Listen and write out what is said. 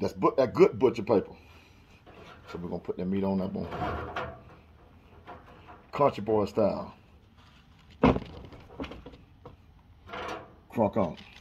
that good butcher paper. So we're gonna put that meat on that bone. Country boy style. Crunk on.